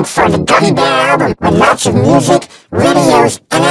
look for the Gummy Bear album with lots of music, videos, and